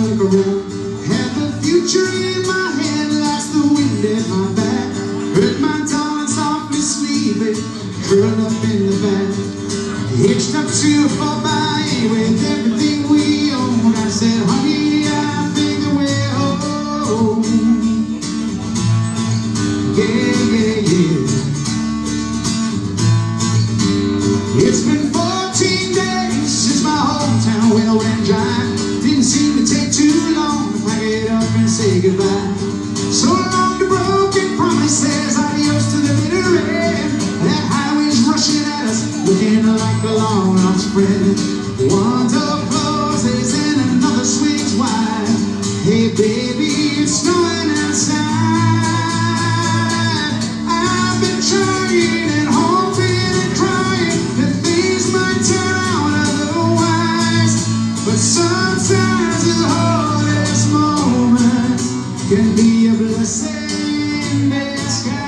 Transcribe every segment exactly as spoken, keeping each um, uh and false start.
I look around, had the future in my hand, lost the wind at my back. Heard my darling softly sleeping, curled up in the back. Hitched up to a four by eight with everything we owned. I said, honey, I think that we're home. Yeah, yeah, yeah. It's been fourteen days since my hometown well ran dry. Didn't seem to take too long to pack it up and say goodbye. So long to broken promises, adios to the bitter end. That highway's rushing at us, looking like a long lost friend. One door closes and another swings wide. Hey baby, it's snowing outside. I've been trying and hoping and crying that things might turn out otherwise. But sometimes the hardest moments can be a blessing in disguise.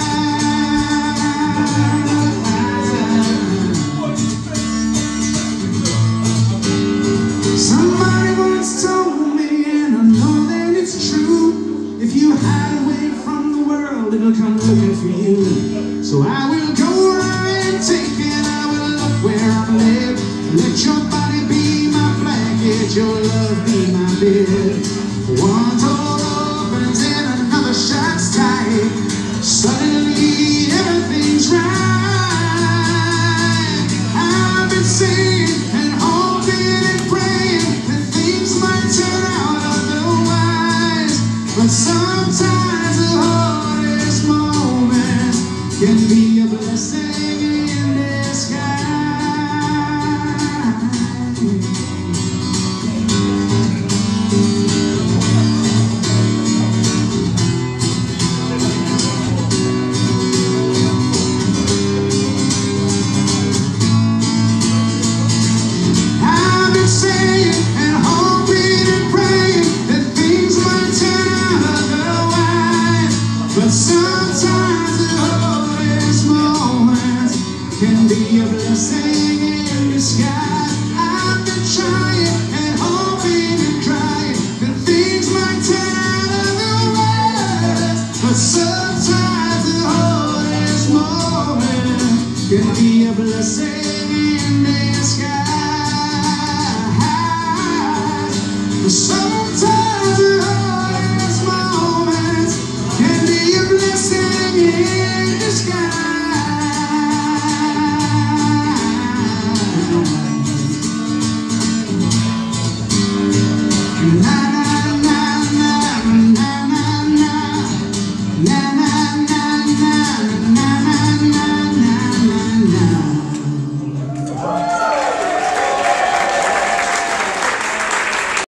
Somebody once told me, and I know that it's true, if you hide away from the world, it'll come looking for you. So I will go where I am taken, I will look where I live. Let your body be my blanket, your love be my bed.